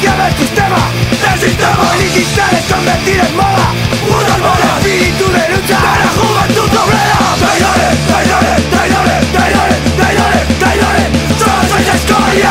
decadencia del sistema. Elitizar es convertir en moda. Putas modas. Espíritu de lucha de la juventud obrera. Traidores, traidores, traidores, traidores, traidores, traidores. Solo sois escoria.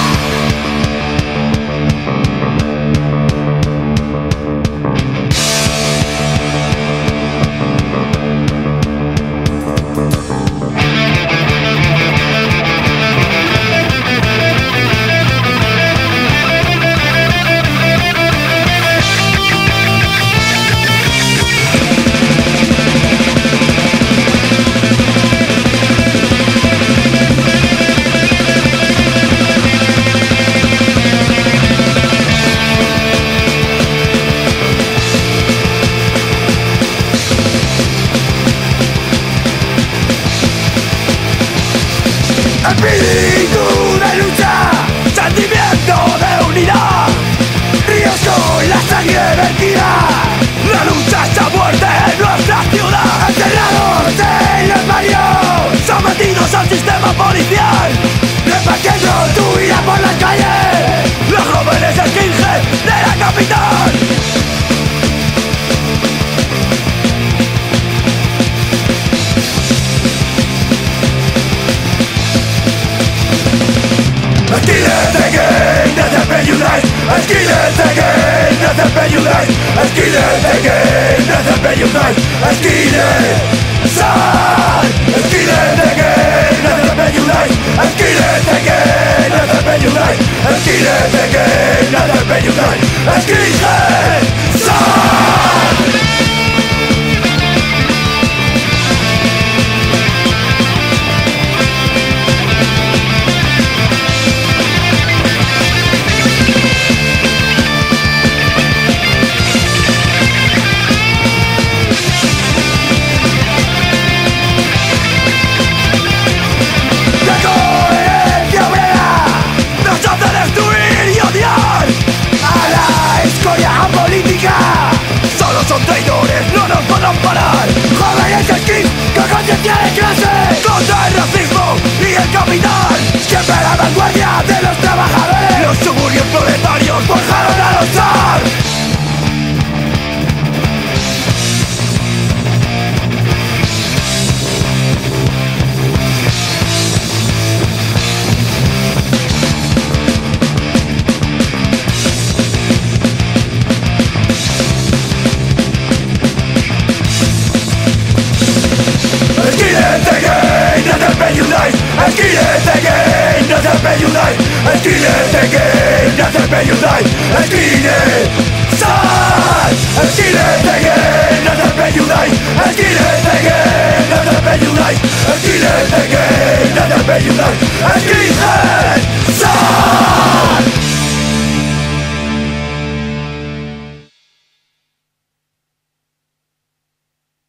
Espíritu de lucha, sentimiento de unidad, ríos con la sangre vertida. La lucha es a muerte en nuestra ciudad. Encerrados en los barrios, sometidos al sistema policial, repartiendo tu ira por las calles. Los jóvenes skinhead de la capital. Skinhead again, nothing but you lies. Skinhead again, nothing but you lies. Skinhead again, nothing but you lies. Skinhead, son. Skinhead again, nothing but you lies. Skinhead again, nothing but you lies. Skinhead again, nothing but you lies. Skinhead, son. Son traidores, no nos podrán parar. Jóvenes skins con conciencia de clase, contra el racismo y el capital. Siempre a la vanguardia de los trabajadores. Los suburbios proletarios forjaron a los zar. Skinhead again, nothing but you lies. Skinhead again, nothing but you lies. Skinhead again, nothing but you lies. Skinhead, son. Skinhead again, nothing but you lies. Skinhead again, nothing but you lies. Skinhead again, nothing but you lies. Skinhead.